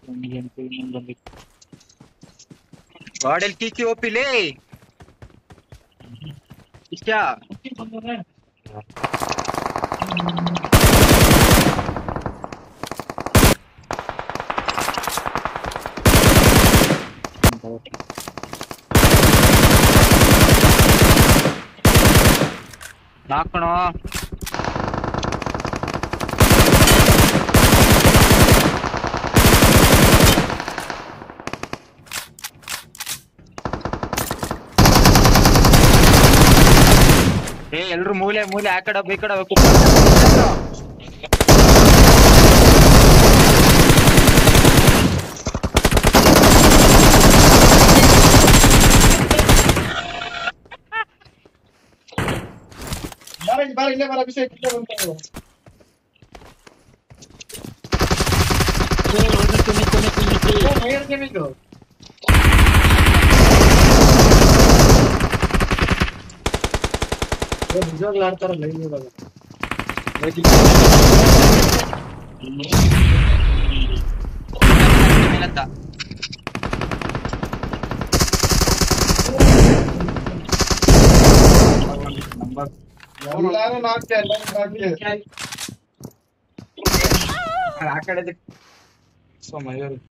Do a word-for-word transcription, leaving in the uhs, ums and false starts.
ಗಾಡಿಯಲ್ಲಿ ಕಿಕ್ಕಿ ಒಪ್ಪಿಲೇ ಇಷ್ಟ ನಾಕಣೋ ಏ ಎಲ್ರು ಮೂಲೆ ಮೂಲೆ ಆ ಕಡೆ ಈ ಕಡೆ ಬಾರ ಇಲ್ಲೇ ಬರ ಅಭಿಷೇಕ್ ಇಲ್ಲೇ ಬಂತು ನಿಜವಾಗ್ಲೂ ಆಡ್ತಾರಲ್ಲ ಇವಾಗ ಎಲ್ಲಾರು ನಾಲ್ಕೆ ಎಲ್ಲಾರು ನಾಲ್ಕೆ ಆ ಕಡೆ